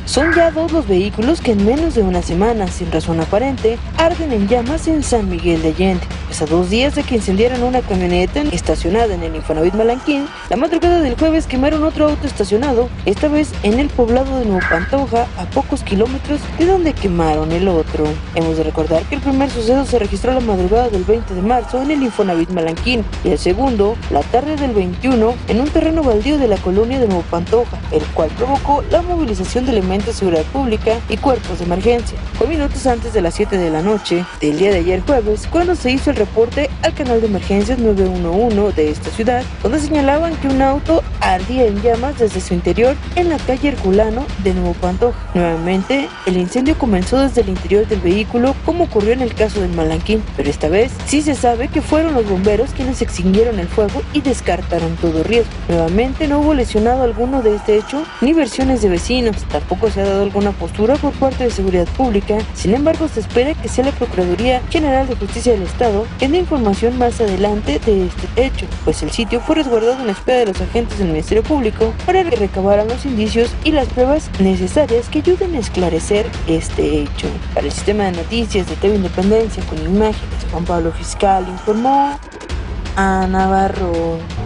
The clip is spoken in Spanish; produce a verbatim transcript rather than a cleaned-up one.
Son ya dos los vehículos que en menos de una semana, sin razón aparente, arden en llamas en San Miguel de Allende. Pues a dos días de que incendiaran una camioneta estacionada en el Infonavit Malanquín, la madrugada del jueves quemaron otro auto estacionado, esta vez en el poblado de Nuevo Pantoja, a pocos kilómetros de donde quemaron el otro. Hemos de recordar que el primer suceso se registró la madrugada del veinte de marzo en el Infonavit Malanquín y el segundo, la tarde del veintiuno, en un terreno baldío de la colonia de Nuevo Pantoja, el cual provocó la movilización de elementos de seguridad pública y cuerpos de emergencia. Fue minutos antes de las siete de la noche del día de ayer jueves cuando se hizo el reporte al canal de emergencias nueve uno uno de esta ciudad, donde señalaban que un auto ardía en llamas desde su interior en la calle Herculano de Nuevo Pantoja. Nuevamente, el incendio comenzó desde el interior del vehículo, como ocurrió en el caso del Malanquín, pero esta vez sí se sabe que fueron los bomberos quienes extinguieron el fuego y descartaron todo riesgo. Nuevamente no hubo lesionado alguno de este hecho, ni versiones de vecinos, tampoco se ha dado alguna postura por parte de seguridad pública. Sin embargo, se espera que sea la Procuraduría General de Justicia del Estado quien dé información más adelante de este hecho, pues el sitio fue resguardado en espera de los agentes del Ministerio Público para que recabaran los indicios y las pruebas necesarias que ayuden a esclarecer este hecho. Para el sistema de noticias de T V Independencia con imágenes, Juan Pablo Fiscal informó a Navarro.